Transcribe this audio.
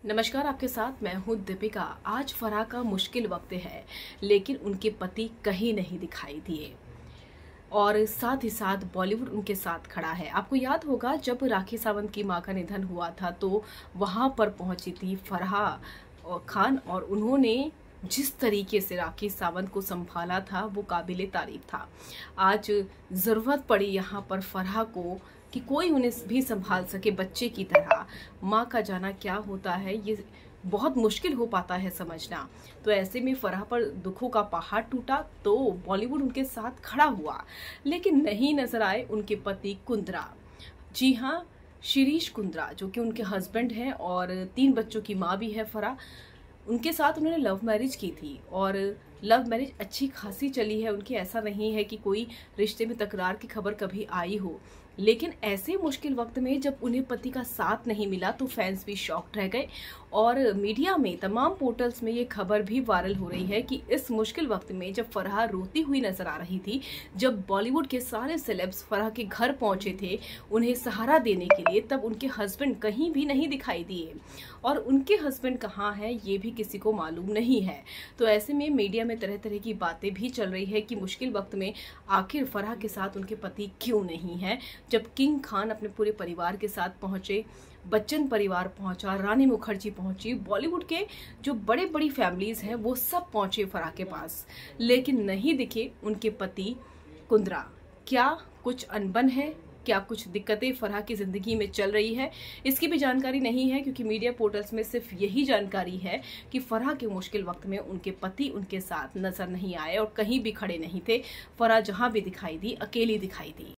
नमस्कार, आपके साथ मैं हूँ दीपिका। आज फराह का मुश्किल वक्त है, लेकिन उनके पति कहीं नहीं दिखाई दिए और साथ ही साथ बॉलीवुड उनके साथ खड़ा है। आपको याद होगा जब राखी सावंत की मां का निधन हुआ था तो वहां पर पहुंची थी फराह खान और उन्होंने जिस तरीके से राखी सावंत को संभाला था वो काबिले तारीफ था। आज जरूरत पड़ी यहाँ पर फराह को कि कोई उन्हें भी संभाल सके बच्चे की तरह। माँ का जाना क्या होता है ये बहुत मुश्किल हो पाता है समझना। तो ऐसे में फराह पर दुखों का पहाड़ टूटा तो बॉलीवुड उनके साथ खड़ा हुआ, लेकिन नहीं नजर आए उनके पति कुंद्रा। जी हाँ, शिरीष कुंद्रा जो कि उनके हस्बैंड हैं और 3 बच्चों की माँ भी है फराह। उनके साथ उन्होंने लव मैरिज की थी और लव मैरिज अच्छी खासी चली है उनकी। ऐसा नहीं है कि कोई रिश्ते में तकरार की खबर कभी आई हो, लेकिन ऐसे मुश्किल वक्त में जब उन्हें पति का साथ नहीं मिला तो फैंस भी शॉक्ड रह गए और मीडिया में तमाम पोर्टल्स में ये खबर भी वायरल हो रही है कि इस मुश्किल वक्त में जब फराह रोती हुई नजर आ रही थी, जब बॉलीवुड के सारे सेलेब्स फराह के घर पहुंचे थे उन्हें सहारा देने के लिए, तब उनके हस्बैंड कहीं भी नहीं दिखाई दिए और उनके हस्बैंड कहाँ हैं ये भी किसी को मालूम नहीं है। तो ऐसे में मीडिया में तरह तरह की बातें भी चल रही है कि मुश्किल वक्त में आखिर फराह के साथ उनके पति क्यों नहीं है। जब किंग खान अपने पूरे परिवार के साथ पहुंचे, बच्चन परिवार पहुंचा, रानी मुखर्जी पहुंची, बॉलीवुड के जो बड़े बड़ी फैमिलीज हैं वो सब पहुंचे फराह के पास, लेकिन नहीं दिखे उनके पति कुंद्रा। क्या कुछ अनबन है, क्या कुछ दिक्कतें फराह की जिंदगी में चल रही है, इसकी भी जानकारी नहीं है, क्योंकि मीडिया पोर्टल्स में सिर्फ यही जानकारी है कि फराह के मुश्किल वक्त में उनके पति उनके साथ नजर नहीं आए और कहीं भी खड़े नहीं थे। फराह जहां भी दिखाई दी अकेली दिखाई दी।